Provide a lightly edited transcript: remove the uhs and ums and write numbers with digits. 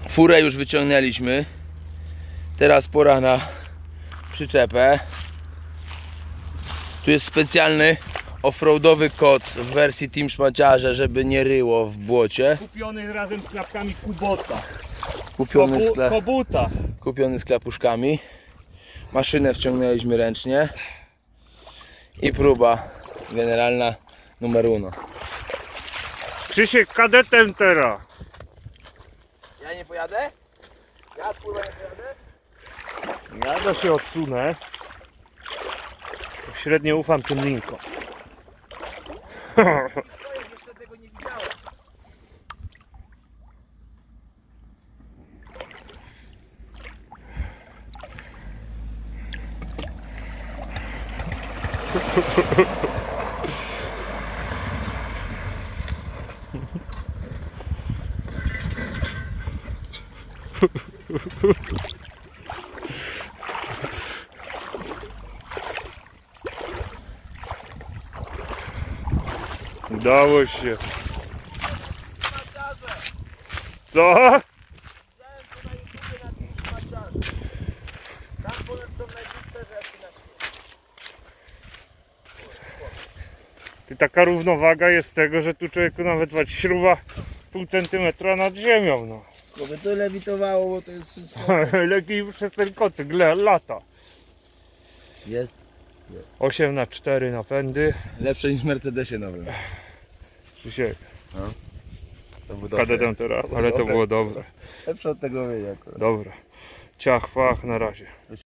Furę już wyciągnęliśmy. Teraz pora na przyczepę. Tu jest specjalny offroadowy koc w wersji Team Szmaciarze, żeby nie ryło w błocie. Kupiony razem z klapkami Kubota. Kupiony z klapuszkami. Maszynę wciągnęliśmy ręcznie. I próba generalna numer 1. Krzysiek kadetem teraz. Ja nie pojadę? Ja kurwa nie pojadę? Ja to się odsunę. Średnio ufam tym linkom. Jeszcze tego nie widziałem. Udało się. Co? Widziałem to na YouTubie na Team Szmaciarze. Tam ponad są największe rzeczy na świecie. Ty, taka równowaga jest z tego, że tu człowieku nawet śruba pół centymetra nad ziemią, no. Bo by to lewitowało, bo to jest wszystko. Lepiej przez ten kocyk lata. Jest. 8×4 napędy. Lepsze niż w Mercedesie nowym. Krzysiek, To było kadetem teraz, ale to było dobre. Lepsze od tego wyjdzie. Dobra. Ciach, fach, na razie.